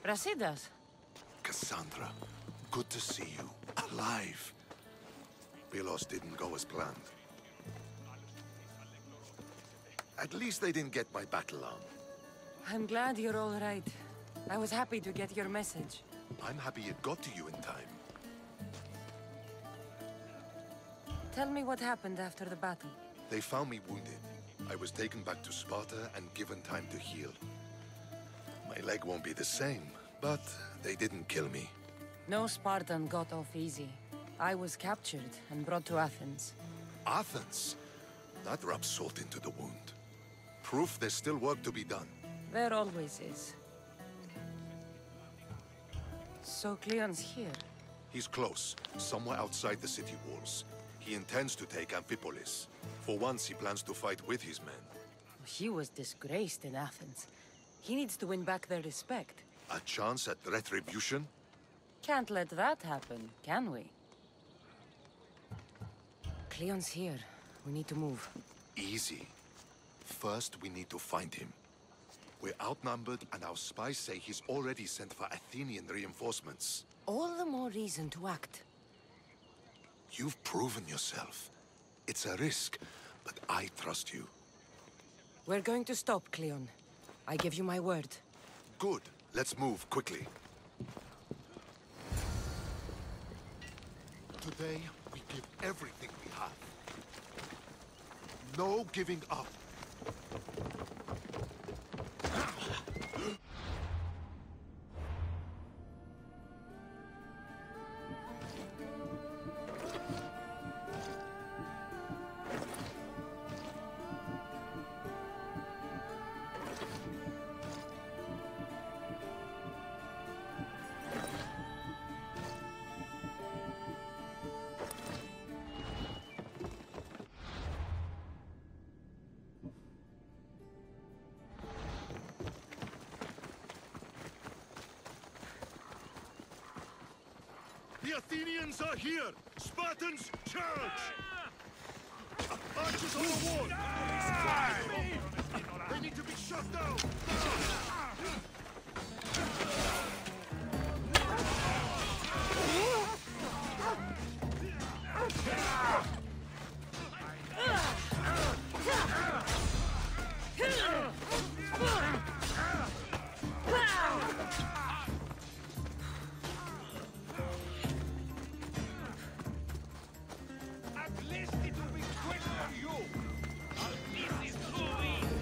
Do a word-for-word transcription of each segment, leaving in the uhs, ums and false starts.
Brasidas? Cassandra, good to see you. Alive. Pylos didn't go as planned. At least they didn't get my battle arm. I'm glad you're all right. I was happy to get your message. I'm happy it got to you in time. Tell me what happened after the battle. They found me wounded. I was taken back to Sparta and given time to heal. My leg won't be the same, but they didn't kill me. No Spartan got off easy. I was captured and brought to Athens. Athens? That rubs salt into the wound. Proof there's still work to be done. There always is. So Cleon's here? He's close, somewhere outside the city walls. He intends to take Amphipolis. For once, he plans to fight with his men. He was disgraced in Athens. He needs to win back their respect. A chance at retribution? Can't let that happen, can we? Cleon's here. We need to move. Easy. First, we need to find him. We're outnumbered, and our spies say he's already sent for Athenian reinforcements. All the more reason to act. You've proven yourself. It's a risk, but I trust you. We're going to stop, Cleon. I give you my word. Good. Let's move quickly. Today, we give everything we have. No giving up. The Athenians are here! Spartans, charge! Archers on the wall! They need to be shot down! At least it will be quick for you! This is too easy!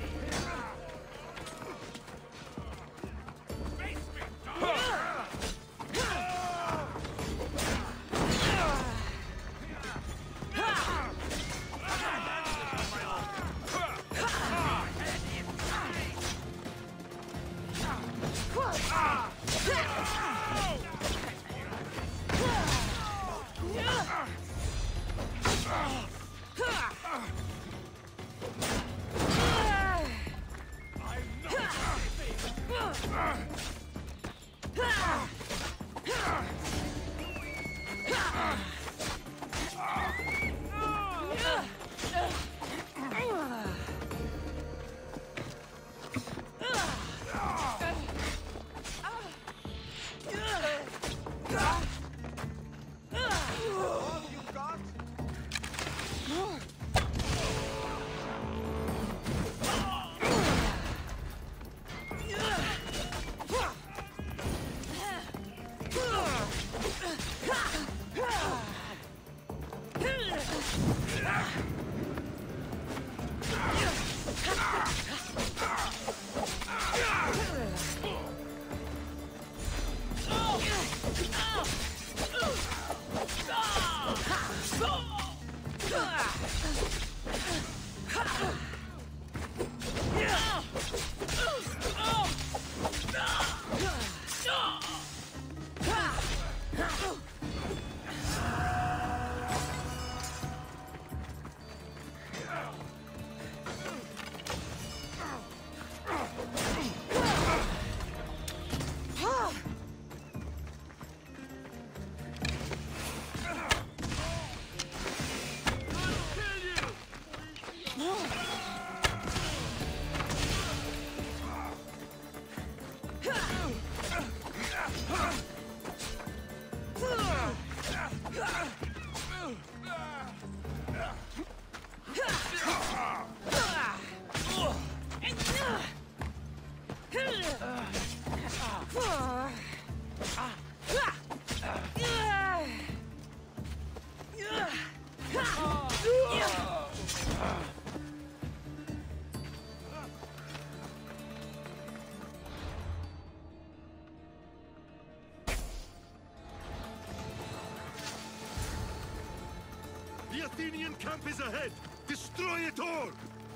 The Athenian camp is ahead! Destroy it all!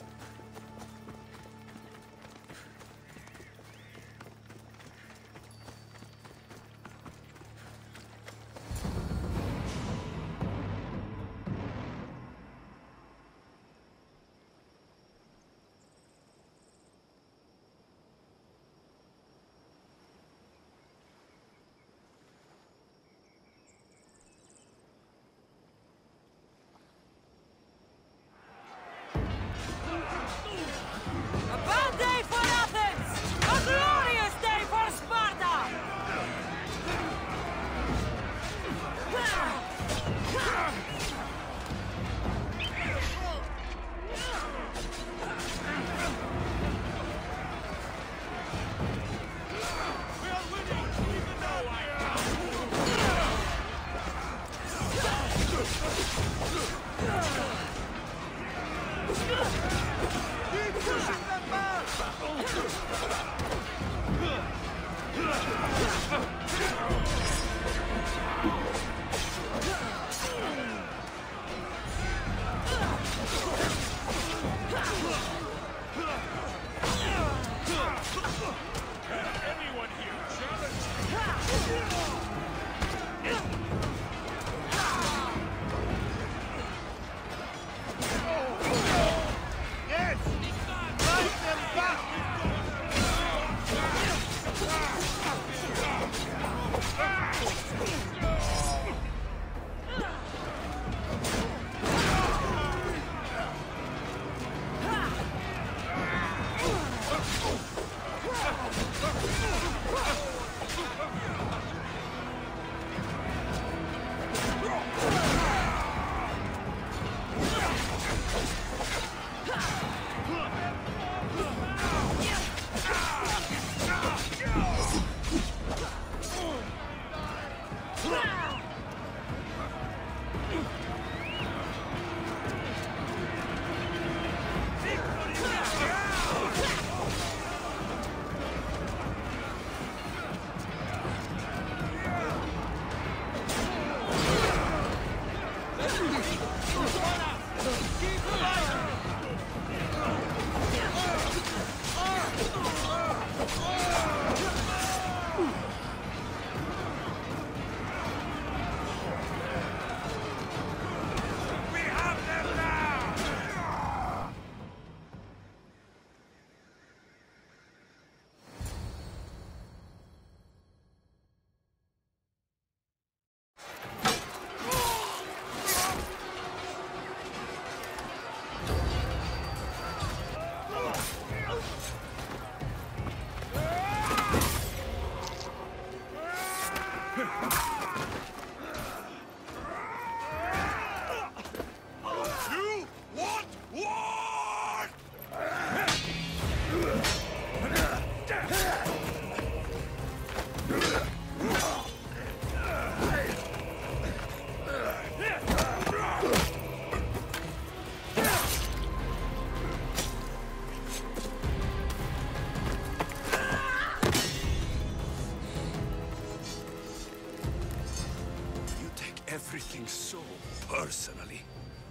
Everything so personally.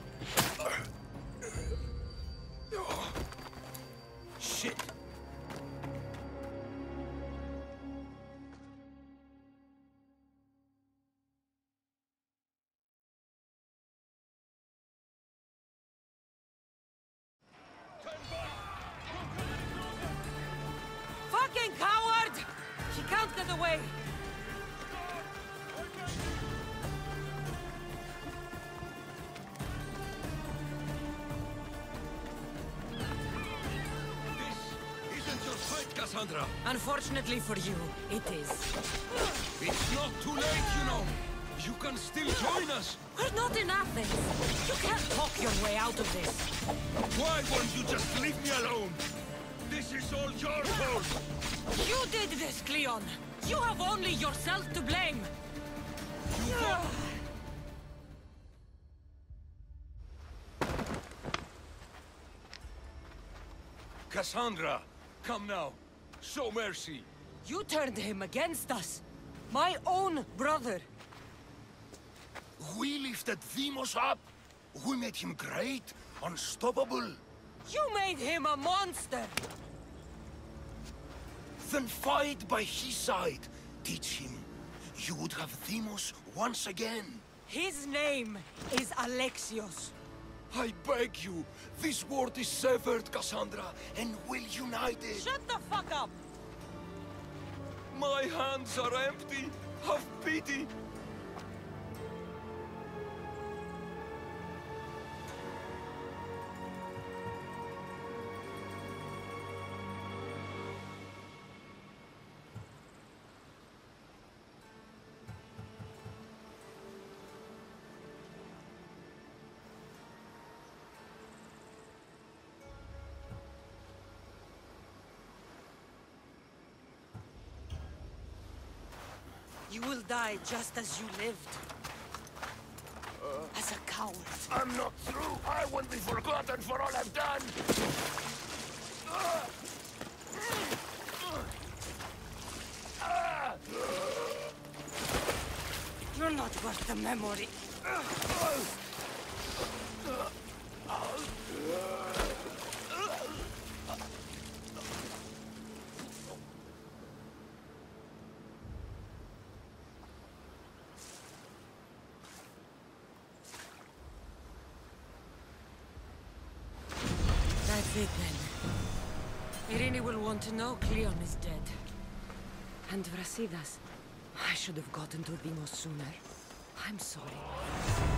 Shit! Fucking coward! He can't get away! Cassandra! Unfortunately for you, it is. It's not too late, you know! You can still join us! We're not in Athens! You can't talk your way out of this! Why won't you just leave me alone? This is all your fault! You did this, Cleon! You have only yourself to blame! You got... Cassandra! Come now! Show mercy! You turned him against us! My own brother! We lifted Deimos up? We made him great, unstoppable. You made him a monster! Then fight by his side. Teach him. You would have Deimos once again. His name is Alexios. I beg you, this world is severed, Cassandra, and we'll unite it. Shut the fuck up! My hands are empty. Have pity. You will die just as you lived. As a coward. I'm not through. I won't be forgotten for all I've done. You're not worth the memory. That's it then. Irini will want to know Cleon is dead. And Brasidas. I should have gotten to Deimos sooner. I'm sorry.